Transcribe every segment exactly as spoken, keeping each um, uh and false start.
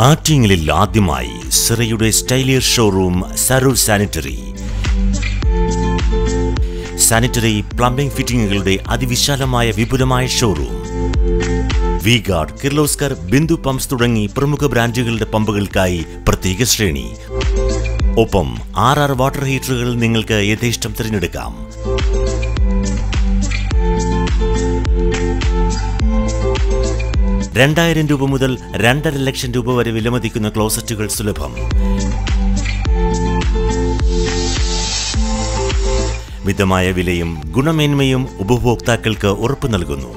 ആറ്റിങ്ങലിൽ ആദ്യമായി സിറയുടെ സ്റ്റൈലിയർ showroom Saroor sanitary. Sanitary plumbing ഫിറ്റിംഗുകളുടെ അതിവിശാലമായ വിപുലമായ showroom. V Guard, Kirloskar, Bindu pumps തുടങ്ങി പ്രമുഖ ബ്രാൻഡുകളുടെ പമ്പുകൾക്കായി പ്രത്യേക ശ്രേണി. ഒപ്പം ആർ ആർ വാട്ടർ ഹീറ്ററുകൾ നിങ്ങൾക്ക് യഥേഷ്ടം തിരഞ്ഞെടുക്കാം. രണ്ടായിരം രൂപ മുതൽ രണ്ടര ലക്ഷം രൂപ വരെ വിലമതിക്കുന്ന ക്ലോസറ്റുകൾ സുലഭം. മിതമായ വിലയും ഗുണമേന്മയും ഉപഭോക്താക്കൾക്ക് ഉറപ്പു നൽകുന്നു.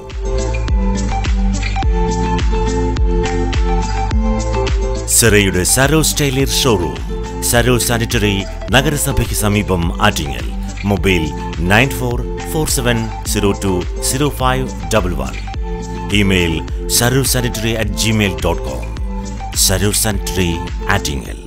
സിറയുടെ സരൂർ സ്റ്റൈലിയർ ഷോറൂം, സരൂർ സാനിറ്ററി, നഗരസഭയ്ക്ക് സമീപം, Attingal. Mobile nine four four seven zero two zero five double one. Email Saroor sanitary at Gmail dot com. Saroor sanitary, Attingal.